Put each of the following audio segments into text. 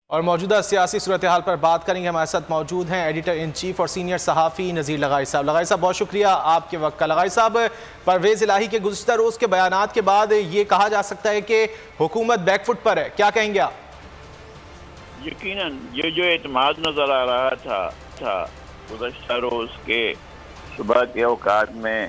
और मौजूदा सियासी सूरत हाल पर बात करेंगे। हमारे साथ मौजूद हैं एडिटर इन चीफ और सीनियर सहाफ़ी नज़ीर लगाई साहब। लगाई साहब, बहुत शुक्रिया आपके वक्त का। लगाई साहब, परवेज़ इलाही के गुज़िश्ता रोज़ के बयानात के बाद ये कहा जा सकता है कि हुकूमत बैकफुट पर है, क्या कहेंगे आप? यकीनन ये जो एतमाद नज़र आ रहा था गुज़श्ता रोज़ के सुबह के औकात में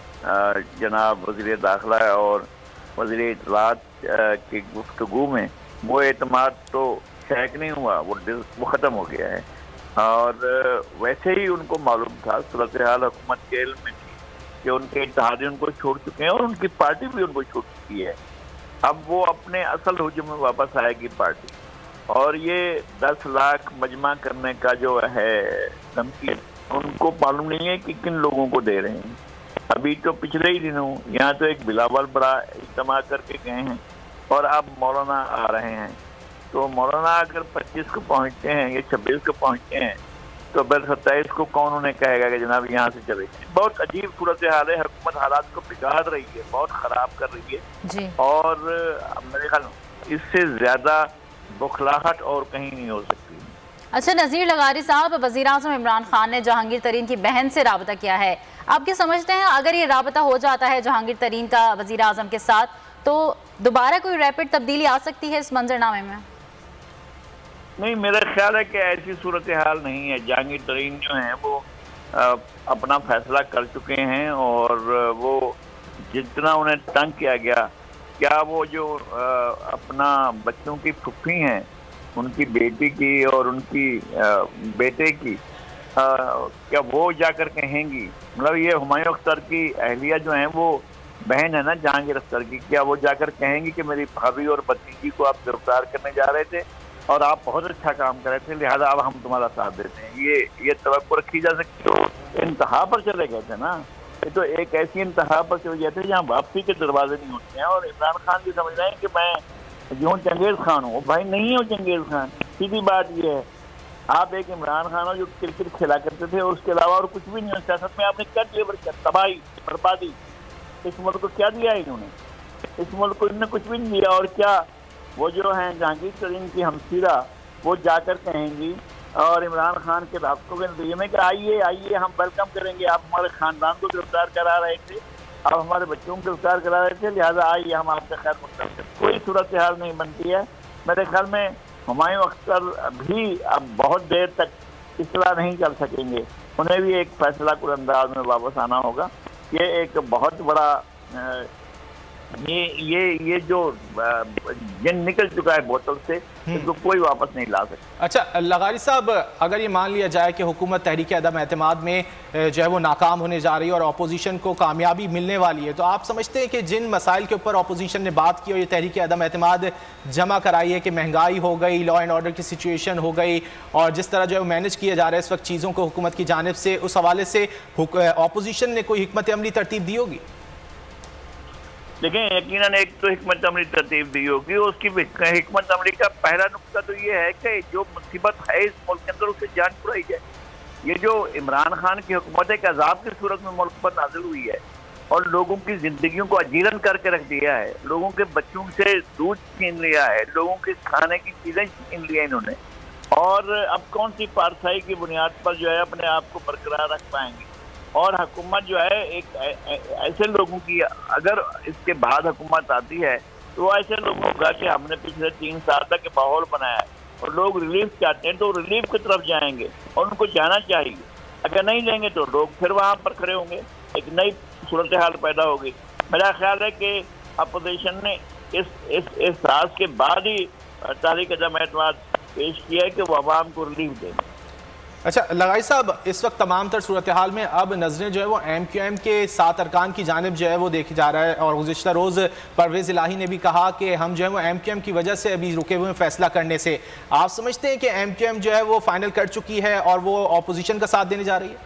जनाब वज़ीर दाखिला और वज़ीर इत्तलात की गुफ्तगू में, वो एतमाद तो शेक नहीं हुआ, वो ख़त्म हो गया है। और वैसे ही उनको मालूम था, सूरत हाल हुकूमत के इल्म में थी कि उनके इत्तेहादी उनको छोड़ चुके हैं और उनकी पार्टी भी उनको छोड़ चुकी है। अब वो अपने असल हुजूम में वापस आएगी पार्टी, और ये 10 लाख मजमा करने का जो है धमकी, उनको मालूम नहीं है कि किन लोगों को दे रहे हैं। अभी तो पिछले ही दिनों यहाँ तो एक बिलावल बड़ा इज्तिमा करके गए हैं और अब मौलाना आ रहे हैं। तो मौलाना अगर 25 को पहुँचते हैं या 26 को पहुँचते हैं तो फिर 27 को कौन उन्हें कहेगा कि जनाब यहाँ से चले। बहुत अजीब सूरत हाल है, हुकूमत हालात को बिगाड़ रही है, बहुत ख़राब कर रही है जी। और मेरे ख्याल इससे ज़्यादा बुखलाहट और कहीं नहीं हो सकती। अच्छा नज़ीर लगारी साहब, वज़ीर-ए-आज़म इमरान खान ने जहांगीर तरीन की बहन से राबता किया है। आप क्या समझते हैं, अगर ये राबता हो जाता है जहांगीर तरीन का वज़ीर-ए-आज़म के साथ, तो दोबारा कोई रैपिड तब्दीली आ सकती है इस मंजरनामे में? नहीं, मेरा ख्याल है कि ऐसी सूरत हाल नहीं है। जहांगीर तरीन जो हैं वो अपना फैसला कर चुके हैं, और वो जितना उन्हें तंग किया गया, क्या वो जो अपना बच्चों की फुफ्फी हैं, उनकी बेटी की और उनकी बेटे की, क्या वो जाकर कहेंगी, मतलब ये हुमायूं अख्तर की अहलिया जो हैं, वो बहन है ना जहांगीर अख्तर की, क्या वो जाकर कहेंगी कि मेरी भाभी और भतीजी को आप गिरफ्तार करने जा रहे थे और आप बहुत अच्छा काम कर रहे थे, लिहाजा अब हम तुम्हारा साथ देते हैं? ये तवक्को रखी जा सकती है? तो इंतहा पर चले गए थे ना, ये तो एक ऐसी इंतहा पर चले गए थे जहाँ वापसी के दरवाजे नहीं होते हैं। और इमरान खान भी समझ रहे हैं कि मैं यूँ चंगेज़ खान हूँ। भाई नहीं हो चंगेज़ खान, सीधी बात ये है। आप एक इमरान खान हो जो क्रिकेट खेला करते थे, और उसके अलावा और कुछ भी नहीं हो। सियासत में आपने क्या डिलीवर किया? तबाही, बर्बादी। इस मुल्क को क्या दिया इन्होंने? इस मुल्क को इन्होंने कुछ भी नहीं दिया। और क्या वो जो हैं जहांगीर तरीन की हमसीरा, वो जाकर कहेंगी और इमरान खान के रास्तों के नतीजे में कि आइए आइए हम वेलकम करेंगे, आप हमारे ख़ानदान को गिरफ्तार करा रहे थे, आप हमारे बच्चों को गिरफ्तार करा रहे थे, लिहाजा आइए हम आपसे खैर मुक़द्दम करें। कोई सूरत हाल नहीं बनती है। मेरे ख्याल में हुमायूं अख्तर भी अब बहुत देर तक इस तरह नहीं चल सकेंगे, उन्हें भी एक फैसला कुल अंदाज में वापस आना होगा। ये एक बहुत बड़ा ये जो जिन निकल चुका है बोतल से, इसको कोई वापस नहीं ला सकता। अच्छा लगारी साहब, अगर ये मान लिया जाए कि हुकूमत तहरीक अदम एतमाद में जो है वो नाकाम होने जा रही है और अपोजिशन को कामयाबी मिलने वाली है, तो आप समझते हैं कि जिन मसाइल के ऊपर अपोजिशन ने बात की और ये तहरीक अदम एतमाद जमा कराई है कि महंगाई हो गई, लॉ एंड ऑर्डर की सिचुएशन हो गई, और जिस तरह जो है मैनेज किया जा रहा है इस वक्त चीज़ों को हुकूमत की जानिब से, उस हवाले से अपोजिशन ने कोई हिकमत अमली तरतीब दी होगी? लेकिन यकीनन एक तो हिकमत अमली तरतीब दी होगी। उसकी हिकमत अमली का पहला नुक्ता तो ये है कि जो मुसीबत है इस मुल्क के अंदर, उससे जान छुड़ाई जाए। ये जो इमरान खान की हुकूमत एक अजाब की सूरत में मुल्क पर नाजिल हुई है और लोगों की जिंदगियों को अजीरन करके रख दिया है, लोगों के बच्चों से दूध छीन लिया है, लोगों के खाने की चीज़ें छीन लिया इन्होंने, और अब कौन सी पारसाई की बुनियाद पर जो है अपने आप को बरकरार रख पाएंगे। और हुकूमत जो है एक ऐसे लोगों की, अगर इसके बाद हुकूमत आती है तो ऐसे लोगों का कि हमने पिछले 3 साल तक माहौल बनाया है और लोग रिलीफ चाहते हैं तो रिलीफ की तरफ जाएंगे और उनको जाना चाहिए। अगर नहीं जाएंगे तो लोग फिर वहाँ पर खड़े होंगे, एक नई सूरत हाल पैदा होगी। मेरा ख्याल है कि अपोजिशन ने इस राज के बाद ही तहरीक अदम एतमाद पेश किया है कि वो अवाम को रिलीफ देंगे। अच्छा लगाई साहब, इस वक्त तमाम तर सूरत हाल में अब नजरें जो है वो MQM के 7 अरकान की जानिब जो है वो देखी जा रहा है, और गुज़िश्ता रोज़ परवेज़ इलाही ने भी कहा कि हम जो है वो MQM की वजह से अभी रुके हुए फैसला करने से। आप समझते हैं कि MQM जो है वो फाइनल कर चुकी है और वो अपोजिशन का साथ देने जा रही है?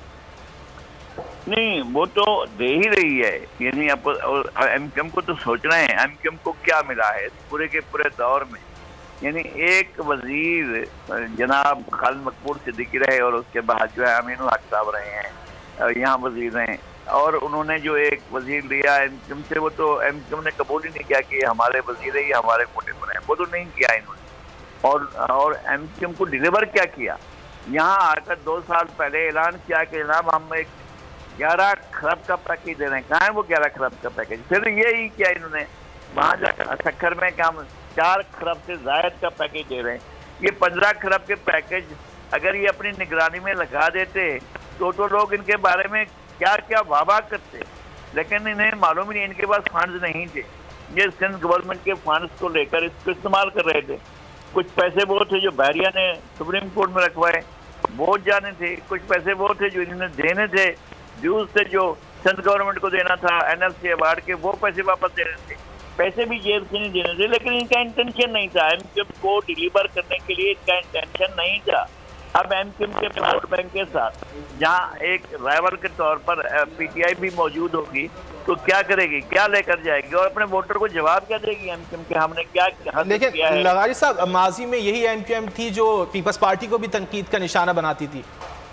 नहीं, वो तो दे ही रही है। यानी MQM को तो सोच रहे हैं MQM को क्या मिला है पूरे के पूरे दौर में। यानी एक वजीर जनाब खालिद मकबूल सिद्दीकी रहे और उसके बाद जो है अमीनुल हक साहब रहे हैं, यहाँ वजीर हैं, और उन्होंने जो एक वजीर लिया MQM से, वो तो MQM ने कबूल ही नहीं किया कि हमारे वजीर ही हमारे कोटे पर हैं, वो तो नहीं किया इन्होंने। और एमक्यूएम को डिलीवर क्या किया। यहाँ आकर 2 साल पहले ऐलान किया कि जनाब हम एक 11 खरब का पैकेज दे रहे हैं। कहाँ है वो 11 खरब का पैकेज? फिर यही किया इन्होंने वहाँ जाकर सक्खर में कि हम 4 खरब से जायद का पैकेज दे रहे हैं। ये 15 खरब के पैकेज अगर ये अपनी निगरानी में लगा देते तो लोग इनके बारे में क्या क्या वाह करते, लेकिन इन्हें मालूम ही नहीं, इनके पास फंड्स नहीं थे। ये सिंध गवर्नमेंट के फंड्स को लेकर इसको इस्तेमाल कर रहे थे। कुछ पैसे वो थे जो बहरिया ने सुप्रीम कोर्ट में रखवाए, वो जाने थे। कुछ पैसे वो थे जो इन्होंने देने थे, ड्यूज थे जो सिंध गवर्नमेंट को देना था NLC अवार्ड के, वो पैसे वापस देने थे। पैसे भी जेब से नहीं देने थे, लेकिन इनका इंटेंशन नहीं था। एमक्यूएम को डिलीवर करने के लिए इनका इंटेंशन नहीं था। अब एमक्यूएम के वोट बैंक के साथ जहां एक राइवल के तौर पर PTI भी मौजूद होगी, तो क्या करेगी, क्या लेकर जाएगी और अपने वोटर को जवाब क्या देगी एमक्यूएम के हमने क्या लेकिन किया है। लगारी साहब, माजी में यही एमक्यूएम थी जो पीपल्स पार्टी को भी तनकीद का निशाना बनाती थी।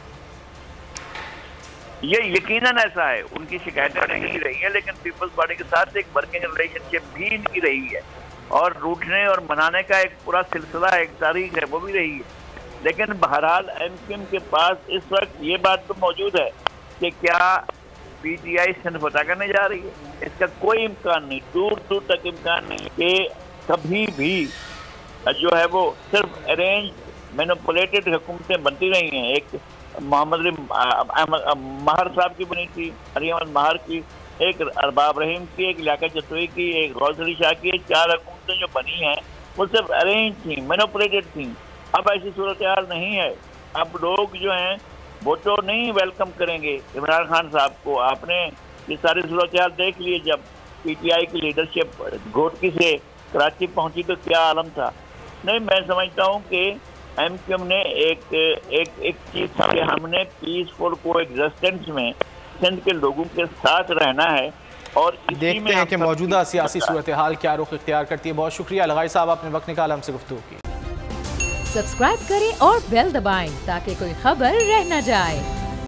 ये यकीनन ऐसा है, उनकी शिकायतें नहीं रही है, लेकिन पीपल्स पार्टी के साथ एक वर्किंग रिलेशनशिप भी इनकी रही है और रूठने और मनाने का एक पूरा सिलसिला, एक तारीख है, वो भी रही है। लेकिन बहरहाल एमक्यूएम के पास इस वक्त ये बात तो मौजूद है कि क्या PTI सिंध फतह करने जा रही है। इसका कोई इम्कान नहीं, दूर दूर तक इम्कान नहीं कि कभी भी जो है वो सिर्फ अरेंज मैनिपुलेटेड हुकूमतें बनती रही हैं। एक मोहम्मद महर साहब की बनी थी, अहमद महर की, एक अरबाब रहीम की, एक लियाकत जतोई की, एक गौस अली शाह की, 4 हुकूमतें जो बनी हैं वो सिर्फ अरेंज थी, मैनिपुलेटेड थी। अब ऐसी सूरत हाल नहीं है। अब लोग जो हैं वो तो नहीं वेलकम करेंगे इमरान खान साहब को। आपने ये सारी सूरत हाल देख लिए, जब PTI की लीडरशिप घोटकी से कराची पहुंची तो क्या आलम था। नहीं, मैं समझता हूं कि एमक्यूएम ने एक चीज था कि हमने पीसफुल को एग्जिस्टेंस में सिंध के लोगों के साथ रहना है और देखते हैं कि मौजूदा सियासी सूरत हाल क्या रुख इख्तियार करती है। बहुत शुक्रिया लगाई साहब, आपने वक्त निकाला हमसे गुफ्तगू की। सब्सक्राइब करें और बेल दबाएं ताकि कोई खबर रह न जाए।